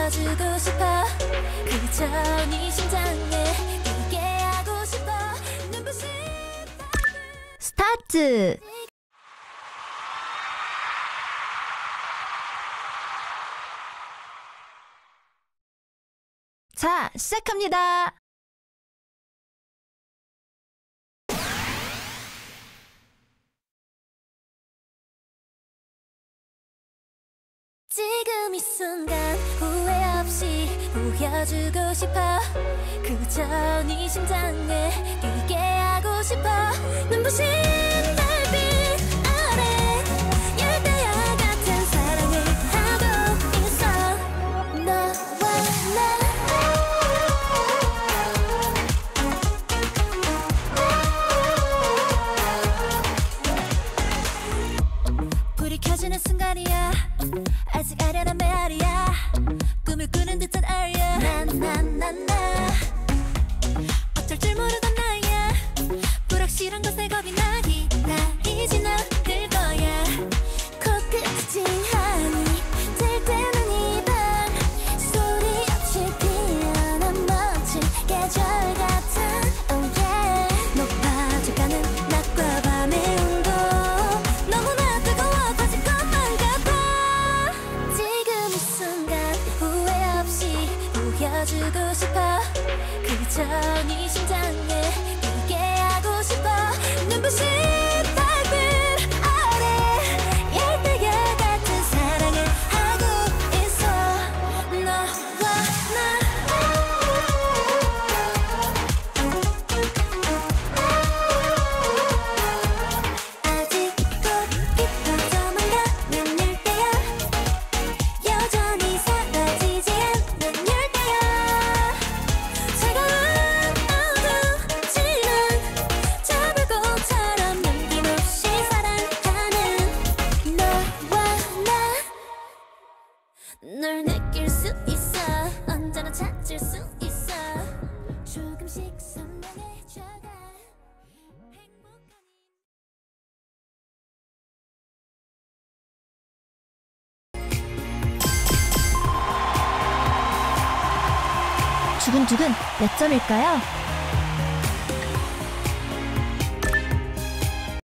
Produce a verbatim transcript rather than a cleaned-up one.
보여주고 싶어. 그저 네 심장에 뛰게 하고 싶어. 눈부신 스타트! 자, 시작합니다. 지금 이 순간 후회 없이 보여주고 싶어. 그저 네 심장에 뛰게 하고 싶어. 눈부신 달빛 아래 열대야 같은 사랑을 하고 있어. 너와 나 불이 켜지는 순간이야. 아직 아련한 메아리야. 꿈을 꾸는 듯한 아리야. 나나나나 어쩔 줄 모르던 나야. 불확실한 것에 겁이 나기 나이지 너일 거야. 코끝이 찡하니 들 때는 이 밤 소리 없이 피어난 멋진 계절 같은 oh yeah. 높아져가는 낮과 밤의 온도 너무나 뜨거워져진 것만 같아. 지금 이 순간 후회 없이 보여주고 싶어. 그저 네 심장에 뛰게 하고 싶어. 눈부신 달빛 아래 열대야 같은 사랑을 하고 있어. 너와 나 아직도 깊어져만 가는 열대야. 여전히 사라지지 않는 열대야. 차가운 어두지만 저 불꽃처럼 남김없이 사랑하는 너와 나. 널 느낄 수 있어. 언제나 찾을 수 있어. 조금씩 선명해져가 행복한 두근두근 몇 점일까요?